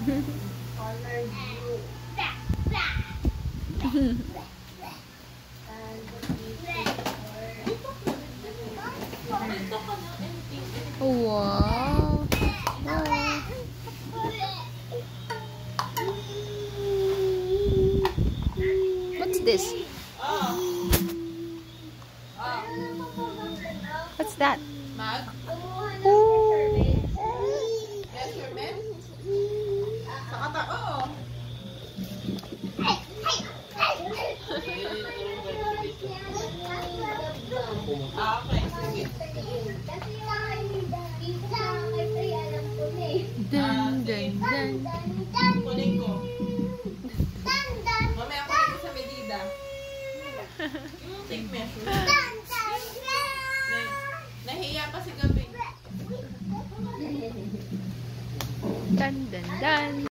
Wow. What's this? What's that? Mag? Ooh. Measurement? Sa kata, oo. Okay, sige. Dun, dun, dun. Kunin ko. Mamaya kunin ko sa medida. Yung tape measure. Nahiya pa si gabi. Dun, dun, dun.